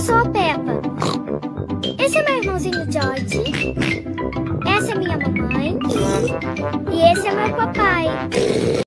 sou a Peppa. Esse é meu irmãozinho George. Essa é minha mamãe. E esse é meu papai.